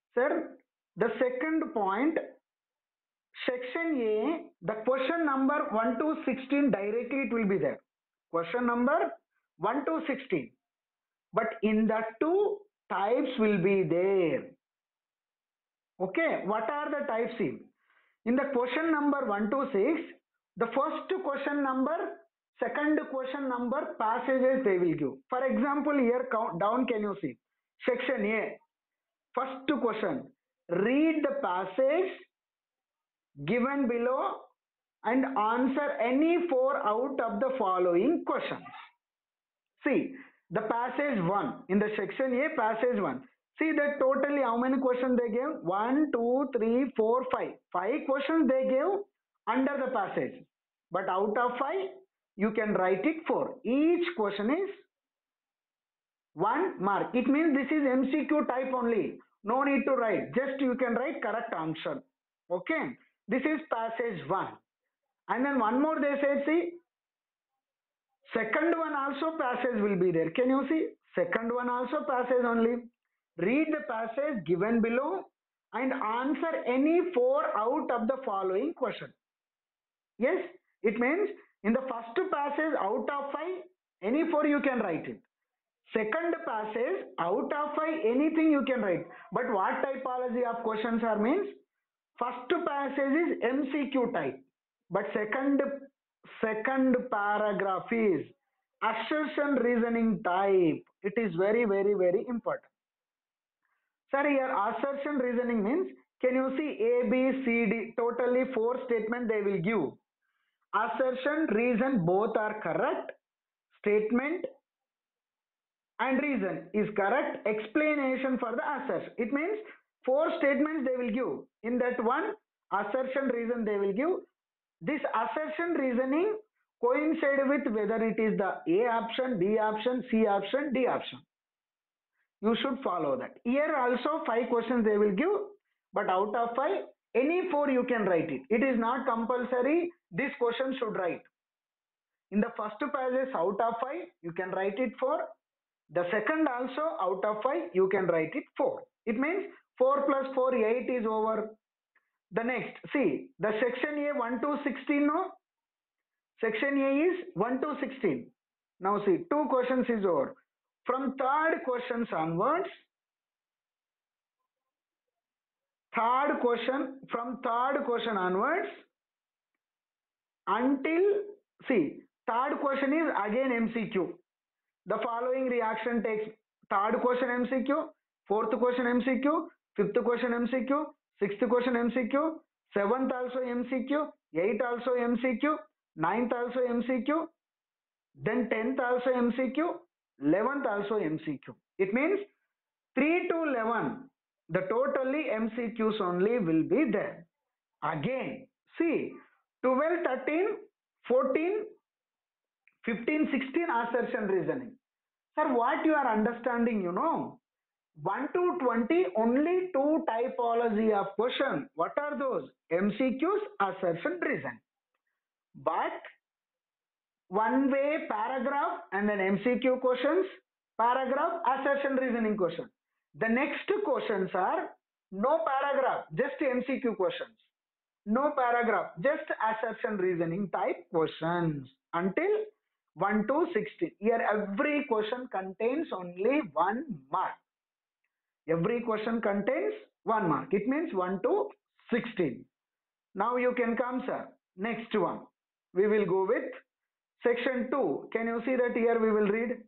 Sir, the second point, section A, the question number 1 to 16 directly it will be there. Question number 1 to 16. But in the two types will be there. Okay, what are the types in the question number 1 to 6? The first question number, second question number, passages they will give. For example, here count down, can you see? Section A, first question, read the passage given below and answer any four out of the following questions. See, the passage 1 in the section A, passage 1. See that totally how many questions they gave? 1, 2, 3, 4, 5. 5 questions they gave under the passage. But out of 5, you can write it 4. Each question is 1 mark. It means this is MCQ type only. No need to write. Just you can write correct answer. Okay. This is passage 1. And then one more they said, see, second one also passage will be there. Can you see? Second one also passage only. Read the passage given below and answer any four out of the following question. Yes, it means in the first passage out of 5, any four you can write it. Second passage out of 5, anything you can write. But what typology of questions are means? First passage is MCQ type, but second paragraph is assertion reasoning type. It is very, very, very important. Sir, here assertion reasoning means, can you see A, B, C, D? Totally 4 statements they will give. Assertion, reason, both are correct. Statement and reason is correct. Explanation for the assertion. It means 4 statements they will give. In that one, assertion, reason they will give. This assertion reasoning coincide with whether it is the A option, B option, C option, D option. You should follow that. Here also 5 questions they will give, but out of 5, any 4 you can write it. It is not compulsory this question should write. In the first passage out of 5, you can write it 4. The second also out of 5, you can write it 4. It means 4 plus 4, 8 is over. The next, see, the section A 1 to 16, no? Section A is 1 to 16. Now see, 2 questions is over. From third questions onwards, from third question onwards, until, see, third question is again MCQ. The following reaction takes third question MCQ, fourth question MCQ, fifth question MCQ, sixth question MCQ, seventh also MCQ, eighth also MCQ, ninth also MCQ, then 10th also MCQ, 11th also MCQ. It means 3 to 11, the totally MCQs only will be there. Again, see, 12, 13, 14, 15, 16 assertion reasoning. Sir, what you are understanding, 1 to 20, only 2 typology of question. What are those? MCQs, assertion reasoning. But one way paragraph and then MCQ questions, paragraph, assertion reasoning question. The next questions are no paragraph, just MCQ questions. No paragraph, just assertion reasoning type questions until 1 to 16. Here every question contains only 1 mark. Every question contains 1 mark. It means 1 to 16. Now you can come, sir. Next one. We will go with section 2. Can you see that here we will read?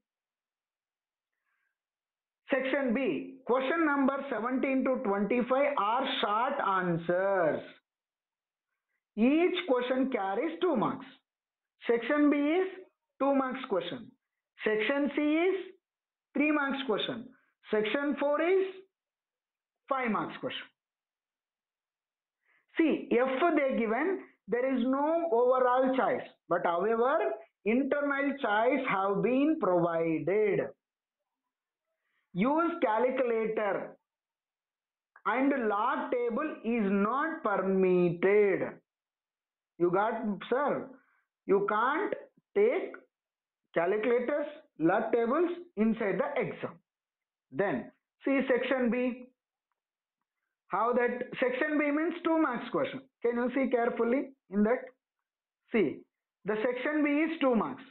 Section B. Question number 17 to 25 are short answers. Each question carries 2 marks. Section B is 2 marks question. Section C is 3 marks question. Section 4 is 5 marks question. See, if they given, there is no overall choice. But however, internal choice have been provided. Use calculator and log table is not permitted. You got, sir? You can't take calculators, log tables inside the exam. Then, see section B. How that section B means 2 marks question. Can you see carefully in that? See, the section B is 2 marks.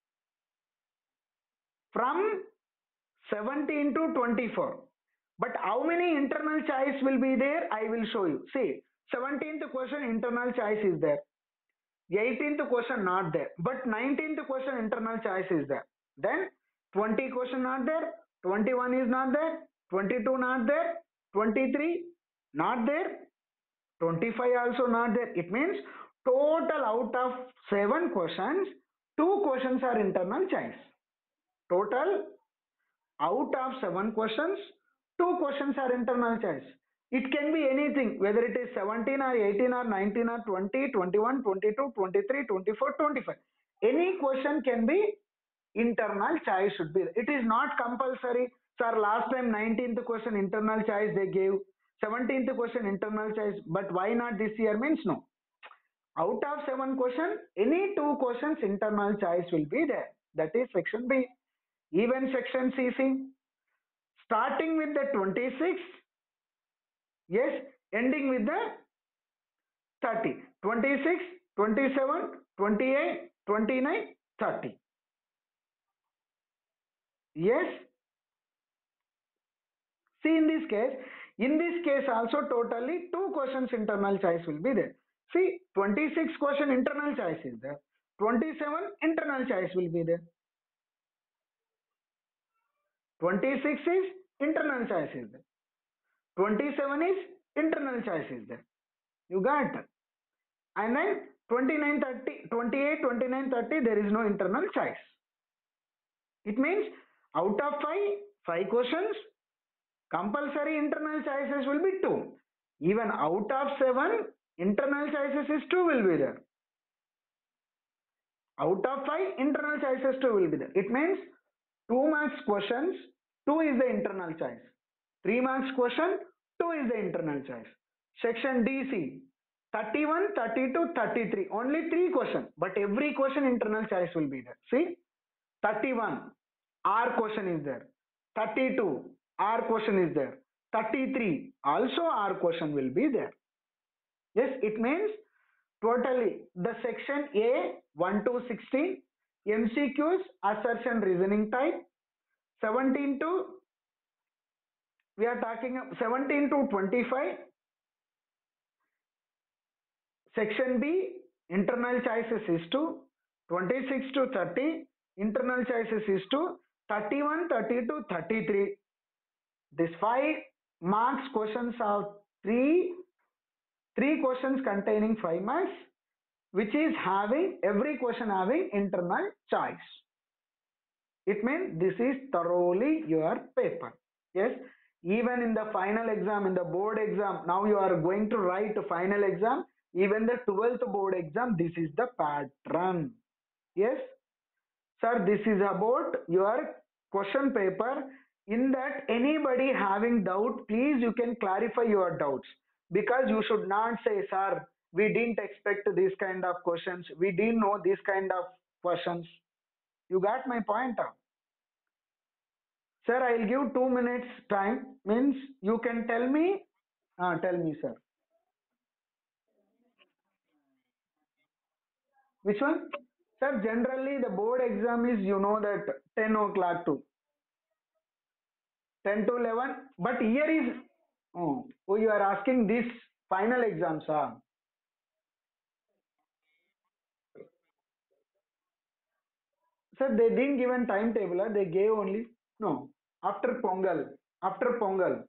From 17 to 24. But how many internal choice will be there? I will show you. See, 17th question internal choice is there. 18th question not there. But 19th question internal choice is there. Then 20 question not there. 21 is not there. 22 not there. 23 not there. 25 also not there. It means total out of 7 questions, 2 questions are internal choice. Total out of 7 questions, 2 questions are internal choice. It can be anything, whether it is 17 or 18 or 19 or 20, 21, 22, 23, 24, 25. Any question can be internal choice should be. It is not compulsory. Sir, last time 19th question internal choice they gave, 17th question internal choice, but why not this year means no. Out of 7 questions, any 2 questions internal choice will be there. That is section B. Even section CC, starting with the 26, yes, ending with the 30. 26, 27, 28, 29, 30. Yes. See in this case also totally 2 questions internal choice will be there. See, 26 question internal choice is there. 27 internal choice will be there. 26 is internal choice is there. 27 is internal choice is there. You got? And then 29, 30, 28, 29, 30, there is no internal choice. It means out of 5 questions, compulsory internal choices will be 2. Even out of 7, internal choices is 2 will be there. Out of 5, internal choices 2 will be there. It means 2 marks questions, 2 is the internal choice. 3 marks question, 2 is the internal choice. Section DC, 31, 32, 33. Only 3 questions, but every question internal choice will be there. See, 31, R question is there. 32, R question is there. 33, also R question will be there. Yes, it means totally the section A 1 to 16 MCQs assertion reasoning type, 17 to we are talking 17 to 25 section B internal choices is to 26 to 30 internal choices is to 31, 30 to 33. This 5 marks questions are three questions containing 5 marks, which is having every question having internal choice. It means this is thoroughly your paper. Yes, even in the final exam, in the board exam, now you are going to write a final exam. Even the 12th board exam, this is the pattern. Yes, sir, this is about your question paper. In that, anybody having doubt, please you can clarify your doubts, because you should not say, sir, we didn't expect this kind of questions, we didn't know this kind of questions. You got my point? Sir, I'll give 2 minutes time. Means you can tell me. Tell me, sir. Which one? Sir, generally the board exam is, you know, that 10 o'clock to 10 to 11. But here is, oh, you are asking this final exams, Sir, they didn't give a timetable, they gave only, no, after Pongal. After Pongal.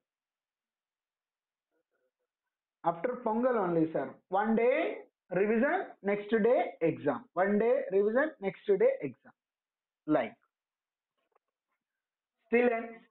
After Pongal only, sir. One day revision, next day exam. One day revision, next day exam. Like. Still,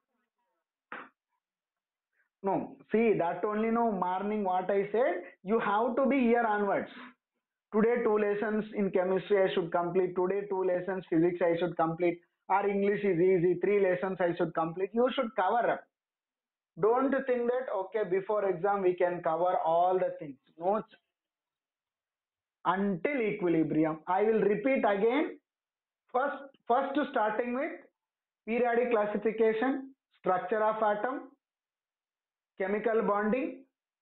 no, see that only no morning what I said, you have to be here onwards. Today 2 lessons in chemistry I should complete, today 2 lessons physics I should complete, or English is easy, 3 lessons I should complete. You should cover up. Don't think that okay before exam we can cover all the things. No, until equilibrium. I will repeat again. First starting with periodic classification, structure of atom, chemical bonding,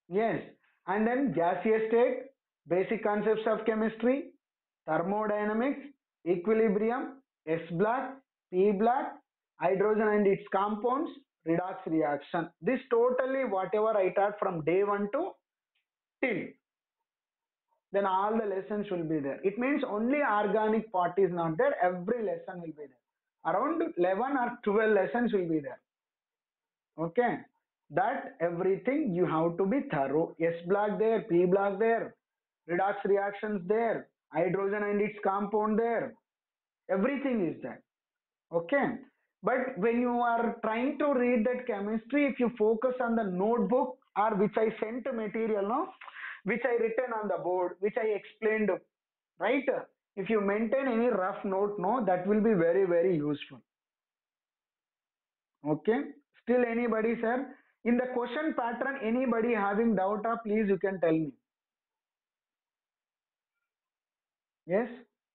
Yes, and then gaseous state, basic concepts of chemistry, thermodynamics, equilibrium, S black, P black, hydrogen and its compounds, redox reaction. This totally whatever I taught from day 1 to till, then all the lessons will be there. It means only organic part is not there, every lesson will be there. Around 11 or 12 lessons will be there. Okay, that everything you have to be thorough. S block there, P block there, redox reactions there, hydrogen and its compound there, everything is there. Okay, but when you are trying to read that chemistry, if you focus on the notebook or which I sent material, no, which I written on the board, which I explained, right? If you maintain any rough note, no, that will be very very useful. Okay, still anybody, sir? In the question pattern, anybody having doubt, please you can tell me. Yes,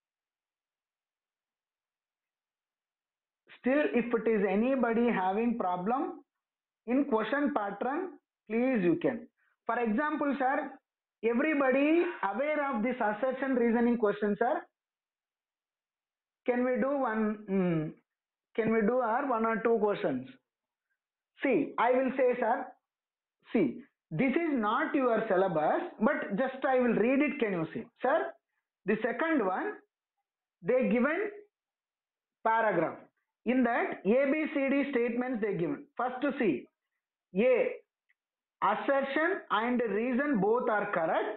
still if it is anybody having problem in question pattern, please you can. For example, sir, everybody aware of this assertion reasoning question, sir? Can we do one? Can we do our one or two questions? See, I will say, sir. See, this is not your syllabus, but just I will read it. Can you see, sir? The second one, they given paragraph. In that, A, B, C, D statements they given. First to see, A, assertion and reason both are correct.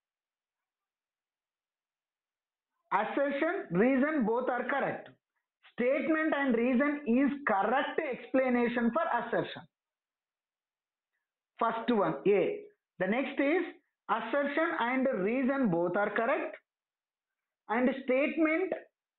Assertion, reason both are correct. Statement and reason is correct explanation for assertion. First one, A. The next is assertion and reason both are correct. And statement,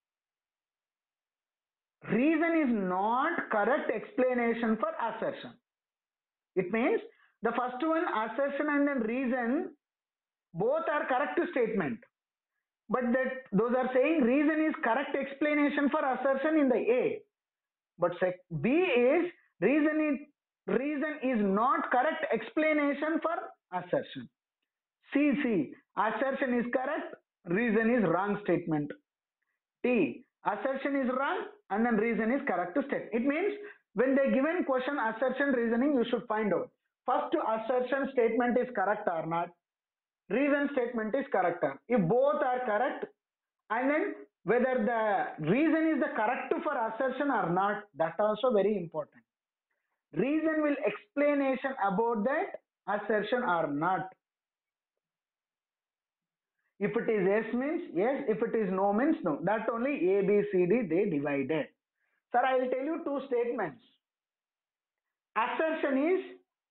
reason is not correct explanation for assertion. It means the first one, assertion and then reason, both are correct statement. But that those are saying reason is correct explanation for assertion in the A. But B is reason is not correct explanation for assertion. C, assertion is correct, reason is wrong statement. T, assertion is wrong and then reason is correct state. It means when they given question assertion reasoning, you should find out first assertion statement is correct or not, reason statement is correct. If both are correct, and then whether the reason is the correct for assertion or not, that also very important. Reason will explanation about that assertion or not. If it is yes means yes, if it is no means no. That only A, B, C, D they divided. Sir, I will tell you two statements. Assertion is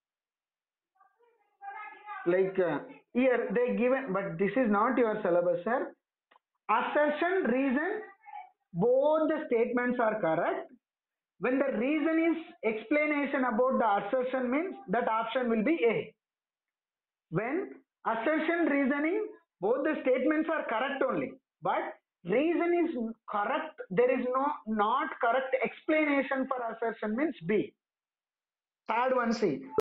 like here they given, but this is not your syllabus, sir. Assertion, reason, both the statements are correct. When the reason is explanation about the assertion means that option will be A. When assertion, reasoning, both the statements are correct only, but reason is correct, there is no not correct explanation for assertion means B. Third one, C.